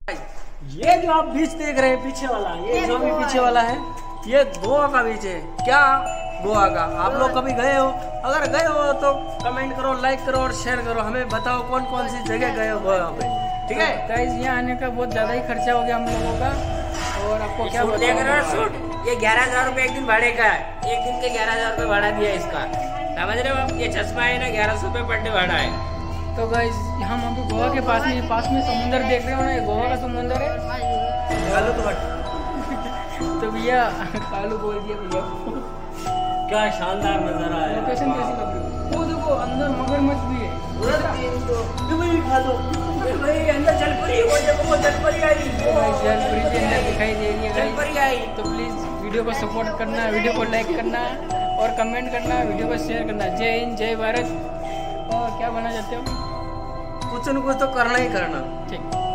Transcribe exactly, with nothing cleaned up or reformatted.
ये जो आप बीच देख रहे हैं पीछे वाला, ये जो भी पीछे वाला है, ये गोवा का बीच है। क्या गोवा का? आप लोग कभी गए हो? अगर गए हो तो कमेंट करो, लाइक करो और शेयर करो। हमें बताओ कौन कौन सी जगह गए हो गोवा पे। ठीक है गाइस, यहाँ आने का बहुत ज्यादा ही खर्चा हो गया हम लोगों का। और आपको क्या बताऊं, ये ग्यारह हजार रूपए एक दिन भाड़े का है। एक दिन के ग्यारह हजार रूपए भाड़ा दिया इसका, समझ रहे हो आप? ये चश्मा है ना, ग्यारह सौ रूपये पर डे भाड़ा है। तो गाइस, हम अभी गोवा के पास में पास में समुंदर देख रहे हो ना, ये गोवा का समुंदर है। तो भैया कालू बोल दिया भैया, क्या शानदार नजारा है। लोकेशन कैसी लग रही है? वो देखो अंदर मगरमच्छ भी है। खा दो अंदर जलपरी, वो देखो वो जलपरी आई, जलपरी के अंदर दिखाई दे रही है जलपरी आई। तो प्लीज वीडियो को सपोर्ट करना, वीडियो को लाइक करना और कमेंट करना, वीडियो को शेयर करना। जय हिंद, जय भारत। और क्या बनना चाहते हो? कुछ न कुछ तो करना ही करना। ठीक।